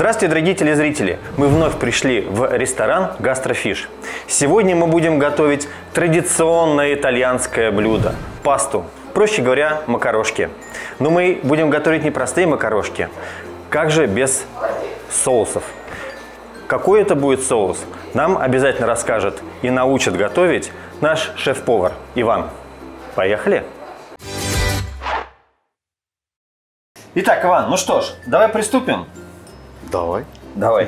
Здравствуйте, дорогие телезрители! Мы вновь пришли в ресторан «Гастрофиш». Сегодня мы будем готовить традиционное итальянское блюдо – пасту. Проще говоря, макарошки. Но мы будем готовить не простые макарошки. Как же без соусов? Какой это будет соус? Нам обязательно расскажет и научит готовить наш шеф-повар Иван. Поехали! Итак, Иван, ну что ж, давай приступим. Давай.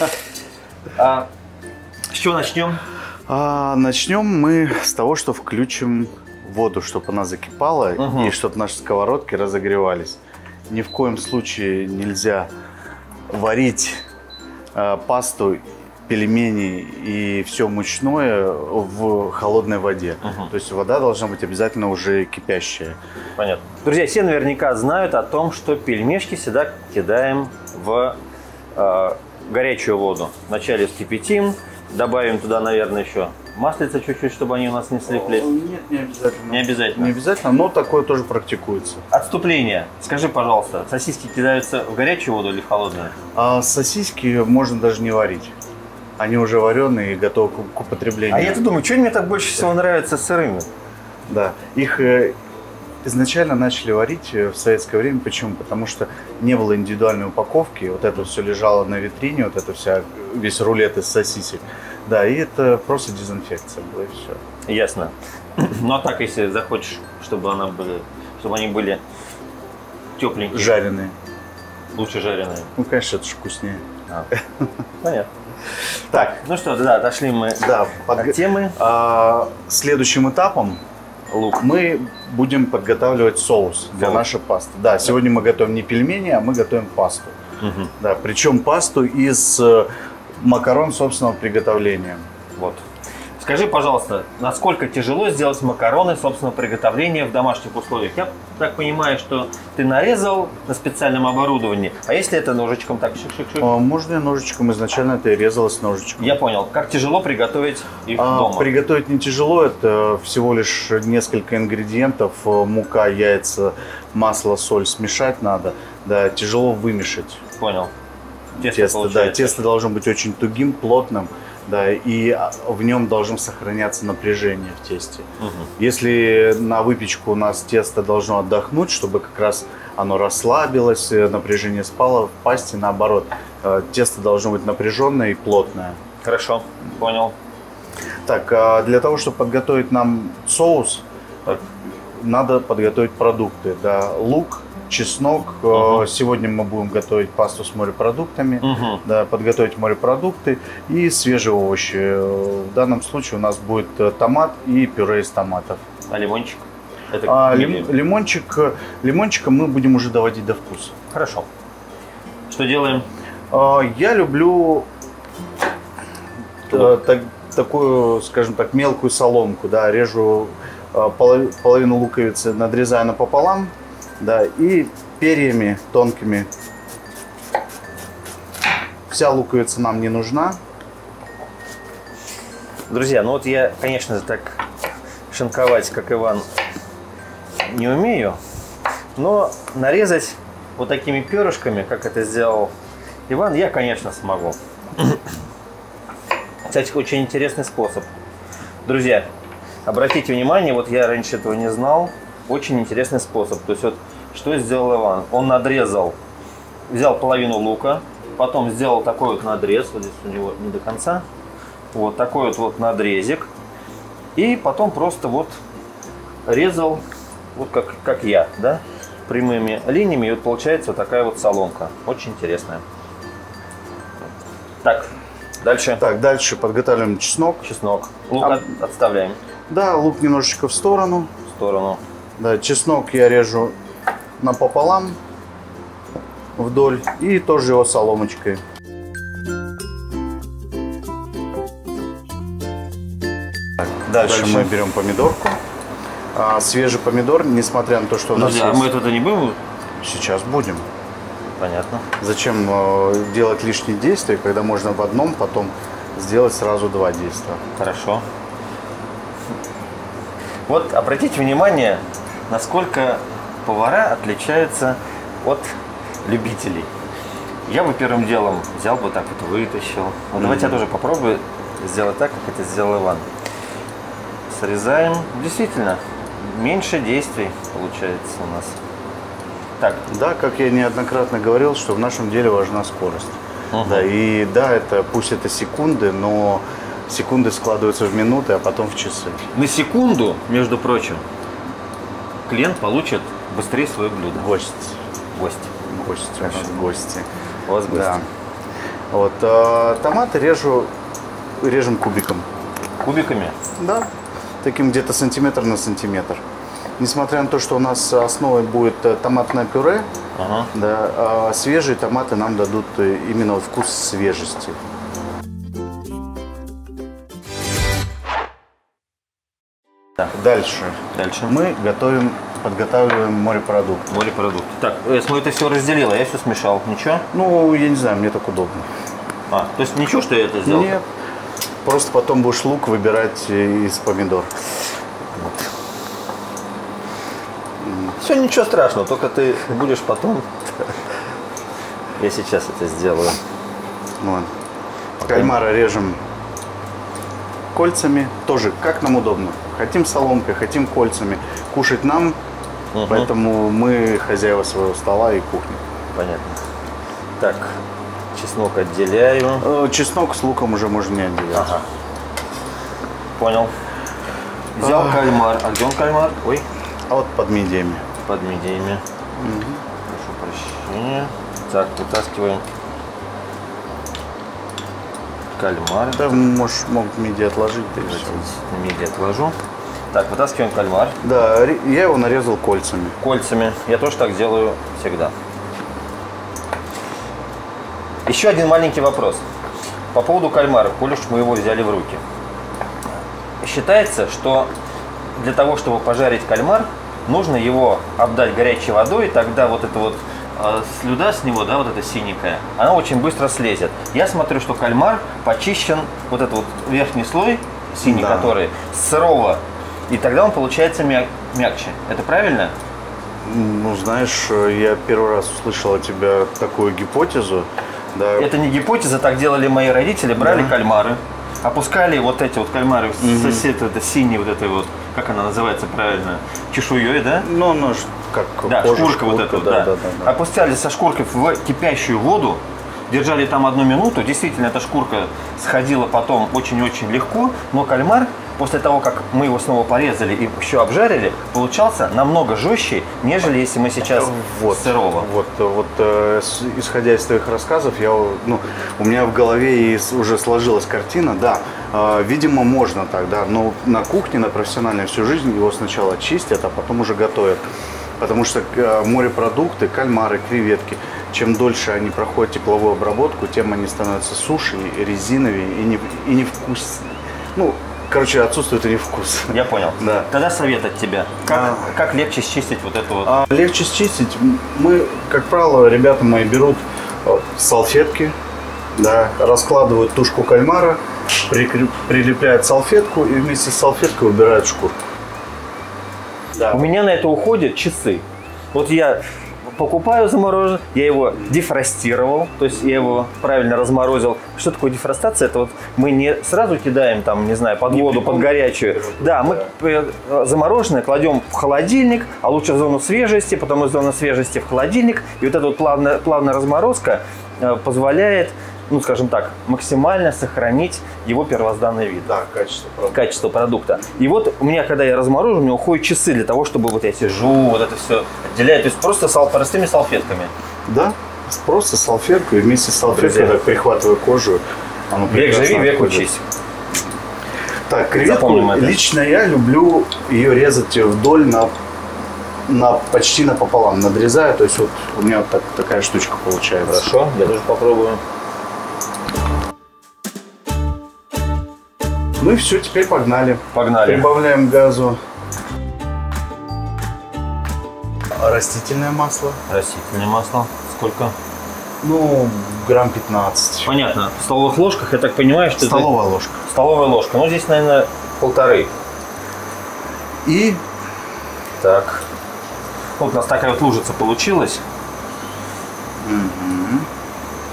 С чего начнем? Начнем мы с того, что включим воду, чтобы она закипала и чтобы наши сковородки разогревались. Ни в коем случае нельзя варить пасту, пельмени и все мучное в холодной воде. То есть вода должна быть обязательно уже кипящая. Понятно. Друзья, все наверняка знают о том, что пельмешки всегда кидаем в горячую воду. Вначале вскипятим, добавим туда, наверное, еще маслица чуть-чуть, чтобы они у нас не слиплись. Нет, не обязательно. Не обязательно? Не обязательно, но такое тоже практикуется. Отступление. Скажи, пожалуйста, сосиски кидаются в горячую воду или в холодную? Сосиски можно даже не варить. Они уже вареные и готовы к употреблению. А я-то думаю, что мне так больше всего нравится сырыми? Да, их изначально начали варить в советское время. Почему? Потому что не было индивидуальной упаковки. Вот это все лежало на витрине, вот это весь рулет из сосисек. Да, и это просто дезинфекция была, и все. Ясно. Ну а так, если захочешь, чтобы они были тепленькие. Жареные. Лучше жареные. Ну, конечно, это же вкуснее. Понятно. Так, ну что, да, отошли мы от темы. Следующим этапом мы будем подготавливать соус для нашей пасты. Да, сегодня мы готовим не пельмени, а мы готовим пасту. Да, причем пасту из макарон собственного приготовления. Вот. Скажи, пожалуйста, насколько тяжело сделать макароны собственного приготовления в домашних условиях? Я так понимаю, что ты нарезал на специальном оборудовании, а если это ножичком так шик-шик-шик? Можно и ножичком, изначально это и резалось ножичком. Я понял. Как тяжело приготовить их дома? Приготовить не тяжело, это всего лишь несколько ингредиентов: мука, яйца, масло, соль, смешать надо. Да, тяжело вымешать. Понял. Тесто должно быть очень тугим, плотным. Да, и в нем должно сохраняться напряжение в тесте. Если на выпечку у нас тесто должно отдохнуть, чтобы как раз оно расслабилось, напряжение спало, в пасте наоборот. Тесто должно быть напряженное и плотное. Хорошо, понял. Так, для того, чтобы подготовить нам соус, надо подготовить продукты. Да, лук, чеснок. Сегодня мы будем готовить пасту с морепродуктами. Да, подготовить морепродукты и свежие овощи. В данном случае у нас будет томат и пюре из томатов. А лимончик? Лимончика мы будем уже доводить до вкуса. Хорошо. Что делаем? Я люблю такую, скажем так, мелкую соломку. Да, режу половину луковицы, надрезаю напополам. Да, и перьями тонкими. Вся луковица нам не нужна. Друзья, ну вот я, конечно, так шинковать, как Иван, не умею. Но нарезать вот такими перышками, как это сделал Иван, я, конечно, смогу. Кстати, очень интересный способ. Друзья, обратите внимание, вот я раньше этого не знал. Очень интересный способ. То есть вот что сделал Иван? Он взял половину лука, потом сделал такой вот надрез, вот здесь у него не до конца, вот такой вот надрезик, и потом просто вот резал, вот как я, да, прямыми линиями, и вот получается вот такая вот соломка. Очень интересная. Так, дальше. Так, дальше подготавливаем чеснок. Лук отставляем. Да, лук немножечко в сторону. Да, чеснок я режу напополам вдоль и тоже его соломочкой. Так, дальше мы берем помидорку. Свежий помидор, несмотря на то, что у нас есть... мы это не будем? Сейчас будем. Понятно. Зачем делать лишние действия, когда можно в одном потом сделать сразу два действия? Хорошо. Вот обратите внимание, насколько повара отличаются от любителей. Я бы первым делом взял бы так вот, вытащил. Вот давайте я тоже попробую сделать так, как это сделал Иван. Срезаем. Действительно, меньше действий получается у нас. Так. Да, как я неоднократно говорил, что в нашем деле важна скорость. Да, и да, пусть это секунды, но секунды складываются в минуты, а потом в часы. На секунду, между прочим, клиент получит быстрее свое блюдо. Гость. Гость. Гости. У нас гости. У вас гости. Да. Вот, томаты режем кубиком. Кубиками? Да. Таким где-то сантиметр на сантиметр. Несмотря на то, что у нас основой будет томатное пюре, да, а свежие томаты нам дадут именно вот вкус свежести. Да. Дальше мы подготавливаем морепродукт. Морепродукт. Так, я смотрю, ты все разделила, я все смешал. Ничего? Ну, я не знаю, мне так удобно. То есть ничего, что я это сделал? Нет. Просто потом будешь лук выбирать из помидор. Вот. Все, ничего страшного, только ты будешь потом. Я сейчас это сделаю. Вот. Кальмара режем кольцами. Тоже, как нам удобно. Хотим соломкой, хотим кольцами. Кушать нам, поэтому мы хозяева своего стола и кухни. Понятно. Так, чеснок отделяю. Чеснок с луком уже можно не отделять. Ага. Понял. Взял кальмар. А где он кальмар? Ой. А вот под мидиями. Под мидиями. Прошу прощения. Так, вытаскиваем кальмар. Да, могут мидии отложить. Да, мидии отложу. Так, вытаскиваем кальмар. Да, я его нарезал кольцами. Кольцами. Я тоже так делаю всегда. Еще один маленький вопрос. По поводу кальмара, коль уж мы его взяли в руки. Считается, что для того, чтобы пожарить кальмар, нужно его обдать горячей водой, тогда вот эта вот слюда с него, да, вот эта синенькая, она очень быстро слезет. Я смотрю, что кальмар почищен, вот этот вот верхний слой синий, да, который с сырого, и тогда он получается мягче. Это правильно? Ну, знаешь, я первый раз услышал от тебя такую гипотезу. Да. Это не гипотеза, так делали мои родители, брали кальмары, опускали вот эти вот кальмары с этой синей вот этой вот, как она называется правильно, чешуей, да? Ну, как да, кожа, шкурка вот эта, да. Опускали со шкуркой в кипящую воду, держали там 1 минуту, действительно эта шкурка сходила потом очень-очень легко, но кальмар после того, как мы его снова порезали и еще обжарили, получался намного жестче, нежели если мы сейчас сырого. Исходя из твоих рассказов, у меня в голове уже сложилась картина, да, видимо, можно так, да, но на кухне, на профессиональной всю жизнь его сначала чистят, а потом уже готовят. Потому что морепродукты, кальмары, креветки, чем дольше они проходят тепловую обработку, тем они становятся суше, резиновее и невкусные. Ну, короче, отсутствует и не вкус. Я понял. Да. Тогда совет от тебя. Как легче счистить вот эту вот? Легче счистить. Мы, как правило, ребята мои берут салфетки, да, раскладывают тушку кальмара, прилепляют салфетку и вместе с салфеткой убирают шкурку. Да. У меня на это уходят часы. Вот я покупаю замороженный, я его дефростировал, то есть я его правильно разморозил. Что такое дефростация? Это вот мы не сразу кидаем там, не знаю, под воду, под горячую. Да, мы замороженное кладем в холодильник, а лучше в зону свежести, потом из зоны свежести в холодильник. И вот эта вот плавная разморозка позволяет, ну, скажем так, максимально сохранить его первозданный вид. Да, качество продукта. И вот у меня, когда я разморожу, у меня уходят часы для того, чтобы вот я сижу, вот это все отделяю. То есть просто простыми салфетками. Да, просто салфеткой, вместе с салфеткой так прихватываю кожу. Век живи, век учись. Так, креветку лично я люблю ее резать вдоль почти напополам. Надрезаю, то есть вот у меня вот такая штучка получается. Хорошо, я тоже попробую. Ну и все, теперь погнали. Погнали. Прибавляем газу. Растительное масло. Растительное масло. Сколько? Ну, грамм 15. Понятно. В столовых ложках, я так понимаю, что столовая ложка. Столовая ложка. Ну, здесь, наверное, 1,5. И? Так. Вот у нас такая вот лужица получилась.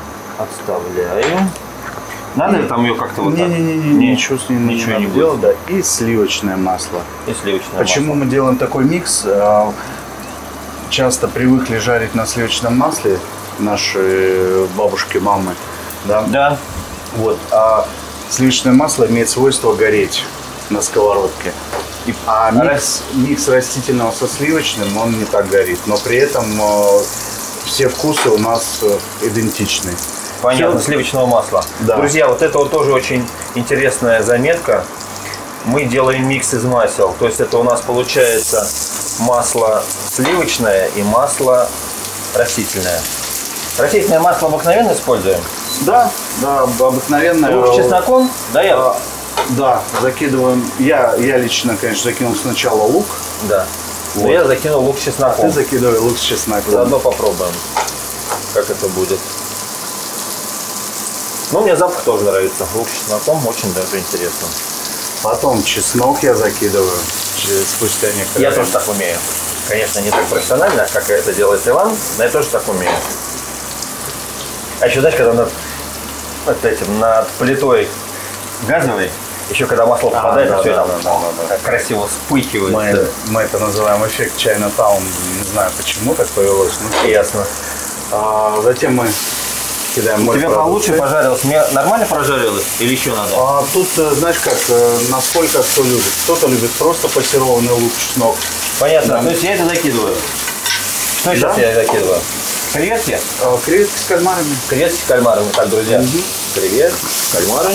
Отставляю. Надо ли там ее как-то вот так? Ничего с ней ничего не делать, да. И сливочное масло. И сливочное Почему масло. мы делаем такой микс? Часто привыкли жарить на сливочном масле наши бабушки, мамы. Да. Да. Вот. А сливочное масло имеет свойство гореть на сковородке. А микс растительного со сливочным, он не так горит. Но при этом все вкусы у нас идентичны. Понятно, сливочного масла. Да. Друзья, вот это вот тоже очень интересная заметка. Мы делаем микс из масел. То есть это у нас получается масло сливочное и масло растительное. Растительное масло обыкновенно используем? Да, обыкновенное. Лук с чесноком? Да, да, закидываем. Я лично, конечно, закинул сначала лук. Да. Вот. Я закинул лук с чесноком. Ты закидывай лук с чесноком. Заодно попробуем, как это будет. Ну, мне запах тоже нравится. Лук с чесноком очень даже интересно. Потом чеснок я закидываю спустя некоторое Я время. тоже так умею. Конечно, не так профессионально, как это делает Иван, но я тоже так умею. А еще, знаешь, когда над плитой газовой, еще когда масло попадает, да, все да, это да. красиво вспыхивает. Мы это называем эффект Chinatown. Не знаю, почему так повелось. Ясно. Затем мы кидаем У тебя получше пожарилось? Мне нормально прожарилось или еще надо? Тут, знаешь как, насколько кто любит. Кто-то любит просто пассерованный лук, чеснок. Понятно. Да. То есть я это закидываю. Что сейчас я закидываю? Креветки? Креветки с кальмарами. Креветки с кальмарами. Так, друзья. Креветки, кальмары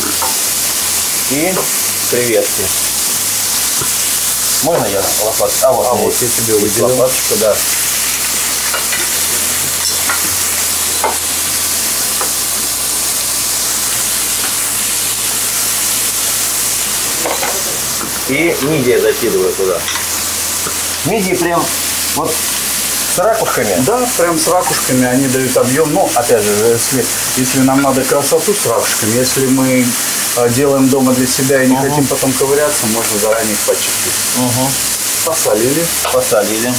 и креветки. Можно я лопатку? Вот я тебе выделил. Лопаточку, да. И мидии закидываю туда. Мидии прям вот с ракушками. Да, прям с ракушками они дают объем. Но, опять же, если нам надо красоту с ракушками, если мы делаем дома для себя и не хотим потом ковыряться, можно заранее их почистить. Посолили. Посолили.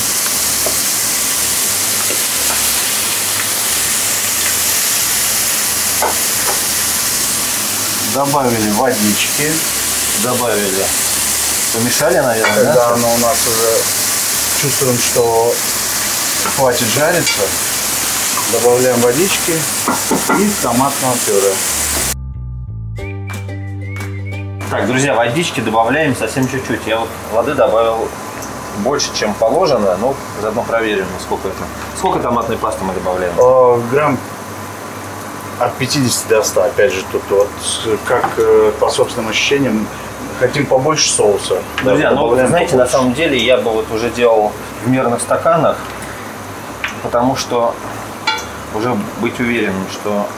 Добавили водички. Добавили. Помешали, наверное, Когда да? оно у нас уже чувствуем, что хватит жариться, добавляем водички и томатного пюре. Так, друзья, водички добавляем совсем чуть-чуть. Я вот воды добавил больше, чем положено, но заодно проверим, сколько это. Сколько томатной пасты мы добавляем? Грамм от 50 до 100, опять же, тут вот как по собственным ощущениям, хотим побольше соуса. Друзья, ну, знаете, на самом деле я бы вот уже делал в мерных стаканах, потому что уже быть уверенным, что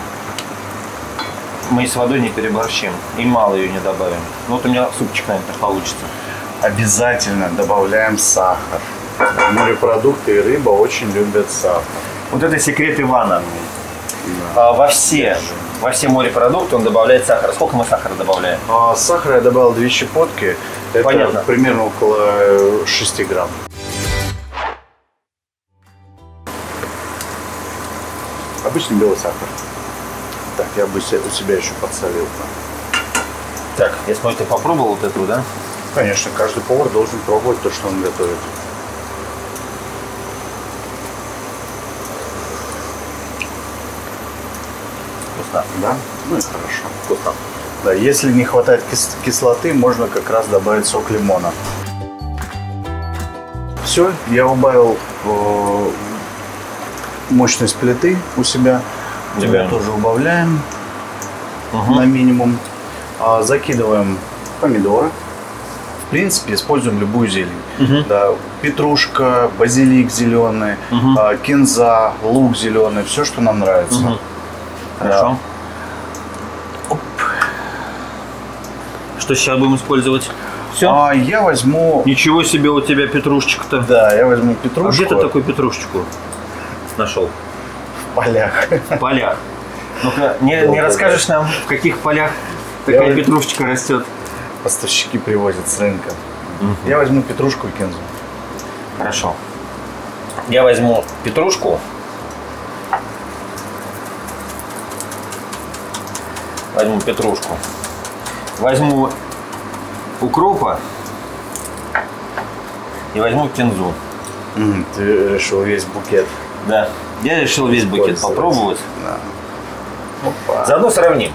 мы с водой не переборщим и мало ее не добавим. Ну, вот у меня супчик, наверное, получится. Обязательно добавляем сахар. Морепродукты и рыба очень любят сахар. Вот это секрет Ивана. Да. Во все морепродукты он добавляет сахар. Сколько мы сахара добавляем? Сахара я добавил 2 щепотки. Это понятно. Примерно около 6 грамм. Обычный белый сахар. Так, я бы у себя еще подсолил. Так, я смотрю, ты попробовал вот эту, да? Конечно, каждый повар должен пробовать то, что он готовит. Вкусно. Да? Ну и хорошо. Вкусно. Да, если не хватает кислоты, можно как раз добавить сок лимона. Все, я убавил мощность плиты у себя. Тебя тоже убавляем на минимум. Закидываем помидоры. В принципе, используем любую зелень. Да, петрушка, базилик зеленый, кинза, лук зеленый, все, что нам нравится. Хорошо. Оп. Что сейчас будем использовать? Все? Я возьму... Ничего себе у тебя петрушечка-то. Да, я возьму петрушку. А где ты такую петрушечку нашел? В полях. В полях. Ну-ка, не расскажешь нам, в каких полях такая петрушечка растет? Поставщики привозят с рынка. Я возьму петрушку и кинзу. Хорошо. Я возьму петрушку. Возьму петрушку. Возьму укропа и возьму кинзу. Ты решил весь букет. Да, я решил весь букет попробовать. Да. Опа. Заодно сравним.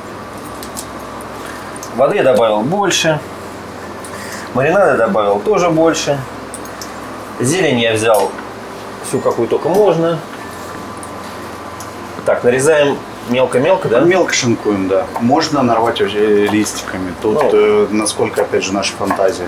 Воды я добавил больше. Маринада добавил тоже больше. Зелень я взял всю, какую только можно. Так, нарезаем мелко-мелко, да? Мелко шинкуем, да. Можно нарвать вообще листиками. Тут, насколько, опять же, наша фантазия.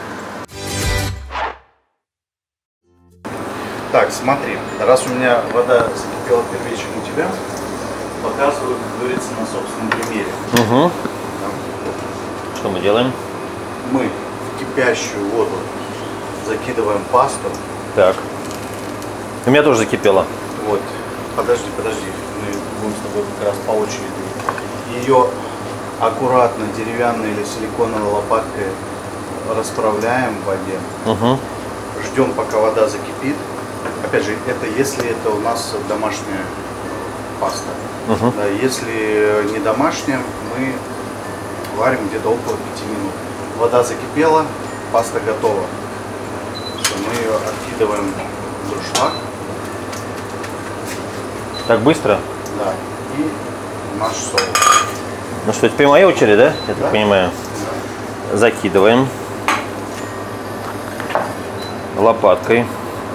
Так, смотри. Раз у меня вода закипела первично у тебя, показываю, как говорится, на собственном примере. Угу. Что мы делаем? Мы в кипящую воду закидываем пасту. Так. У меня тоже закипело. Вот. Подожди. Мы будем с тобой как раз по очереди. Ее аккуратно деревянной или силиконовой лопаткой расправляем в воде. Угу. Ждем, пока вода закипит. Опять же, это если это у нас домашняя паста. Угу. Да, если не домашняя, мы варим где-то около 5 минут. Вода закипела, паста готова. Все, мы ее откидываем в дуршлаг. Так быстро? Да. И наш соус. Ну что, теперь моя очередь, да? Я так понимаю. Да. Закидываем лопаткой.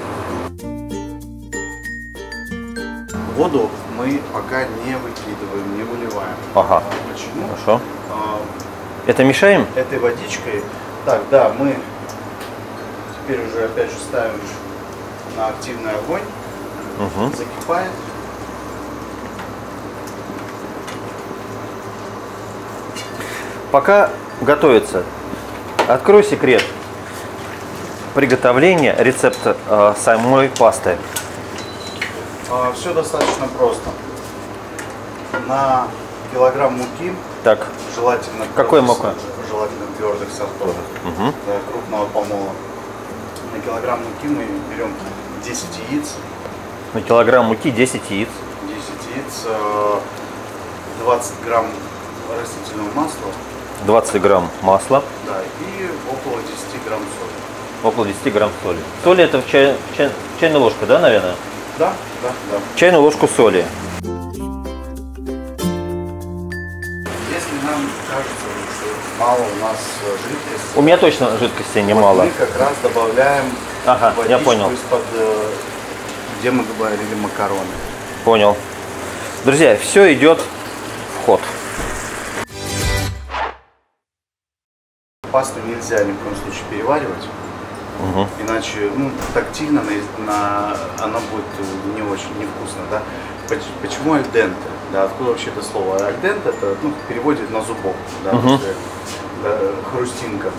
Воду мы пока не выкидываем, не выливаем. Ага. Почему? Хорошо. Это мешаем? Этой водичкой. Так, да, мы теперь уже опять же ставим на активный огонь. Угу. Закипает. Пока готовится, открой секрет приготовления рецепта самой пасты. Все достаточно просто. На килограмм муки, Так, желательно какой мука? Желательно твердых сортов, Угу. да, крупного помола. На килограмм муки мы берем 10 яиц. На килограмм муки 10 яиц. 10 яиц, 20 грамм растительного масла, 20 грамм масла, да, и около 10 грамм соли. около 10 грамм соли. Соли это чайная ложка, да, наверное? Да. Чайную ложку соли. Если нам кажется, что мало у нас жидкости, У меня точно жидкости немало. мы как раз добавляем Ага, я водичку понял. из-под, где мы говорили макароны. Понял. Друзья, все идет в ход. Пасту нельзя ни в коем случае переваривать, Угу. иначе тактильно она будет не очень невкусно. Да? Почему альденте? Да, откуда вообще это слово? Альденте это в переводе на зубок, да, да, хрустинка.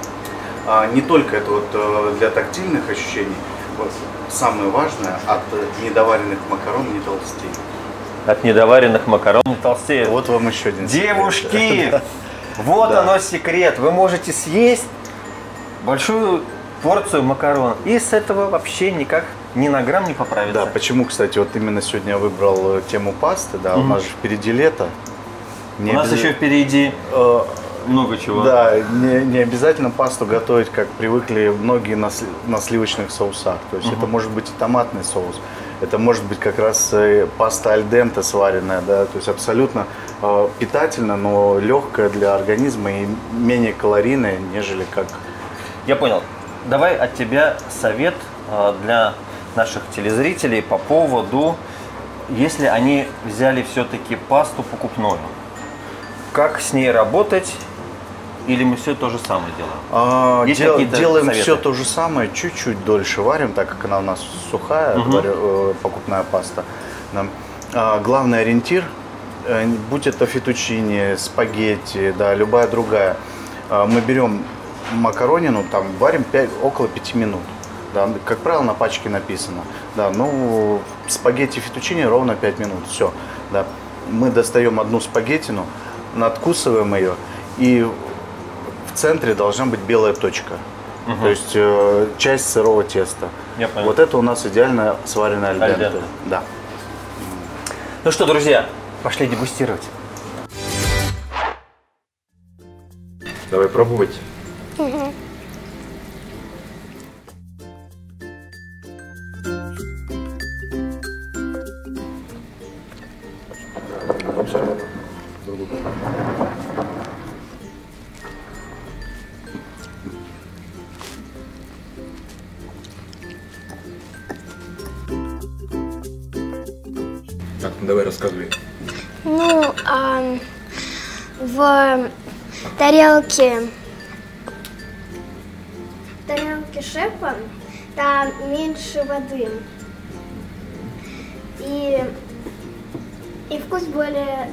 Не только это вот для тактильных ощущений, вот самое важное, от недоваренных макарон не толстеет. От недоваренных макарон не толстеет. Вот вам еще один секрет. Девушки, вот Да. оно секрет. Вы можете съесть большую порцию макарон и с этого вообще никак ни на грамм не поправится. Да, почему, кстати, вот именно сегодня я выбрал тему пасты, да, у нас же впереди лето. У нас еще впереди много чего. Да, не обязательно пасту готовить, как привыкли многие на сливочных соусах. То есть это может быть и томатный соус, это может быть как раз паста аль денте сваренная, да, то есть абсолютно питательно, но легкая для организма и менее калорийная, нежели как... Я понял. Давай от тебя совет для наших телезрителей по поводу, если они взяли все-таки пасту покупную, как с ней работать, или мы все то же самое делаем? Есть какие-то Делаем советы? все то же самое, чуть-чуть дольше варим, так как она у нас сухая, покупная паста. Главный ориентир, будь это фетучини, спагетти, да, любая другая, мы берем макаронину, там варим около 5 минут. Да, как правило, на пачке написано. Да, ну, спагетти фетучини ровно 5 минут. Все. Да. Мы достаем одну спагеттину, надкусываем ее, и в центре должна быть белая точка. То есть часть сырого теста. Я понял. Вот это у нас идеально сваренная аль денте. Да. Ну что, друзья, пошли дегустировать. Давай пробовать. Так, ну давай рассказывай. Ну, в тарелке шефа там меньше воды. И вкус более...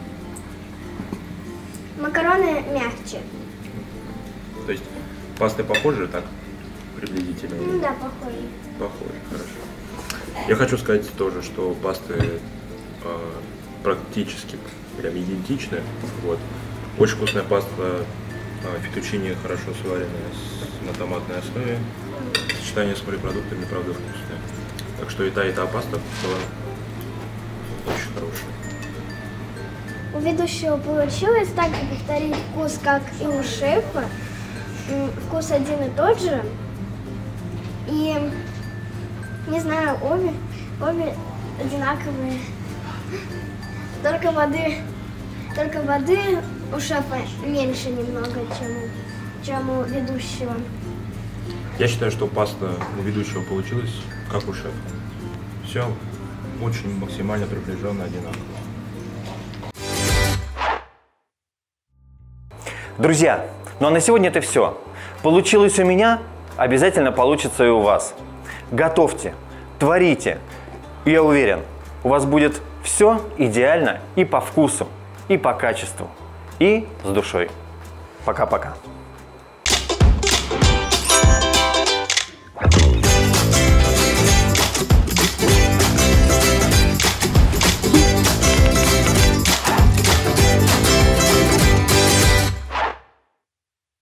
Макароны мягче. То есть пасты похожи, так? Приблизительно? Ну да, похоже. Похожи, хорошо. Я хочу сказать тоже, что пасты практически прям идентичны. Вот. Очень вкусная паста фетучини, хорошо сваренная на томатной основе. Сочетание с морепродуктами, правда, вкусное. Так что и та паста была очень хорошая. У ведущего получилось так же повторить вкус, как и у шефа. Вкус один и тот же. И, не знаю, обе одинаковые. Только воды у шефа меньше немного, чем у ведущего. Я считаю, что паста у ведущего получилась как у шефа. Все очень максимально приближенно одинаково. Друзья, ну а на сегодня это все. Получилось у меня, обязательно получится и у вас. Готовьте, творите. И я уверен, у вас будет все идеально и по вкусу, и по качеству, и с душой. Пока-пока.